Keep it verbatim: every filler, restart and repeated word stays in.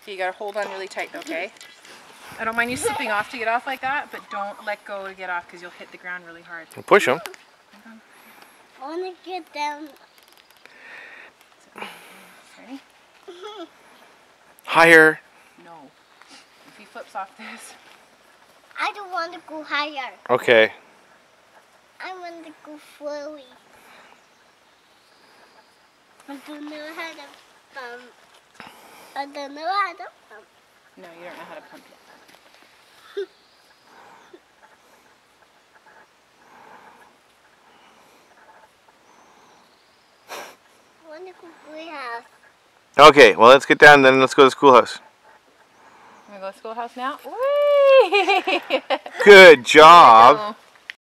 So you gotta hold on really tight, okay? I don't mind you slipping off to get off like that, but don't let go to get off because you'll hit the ground really hard. Push them. I want to get down. Ready? Higher. No. If he flips off this. I don't want to go higher. Okay. I want to go slowly. I don't know how to pump. I don't know how to pump. No, you don't know how to pump yet. I want to go greenhouse. Okay, well let's get down then let's go to the schoolhouse. Wanna go to the schoolhouse now? Whee! Good job.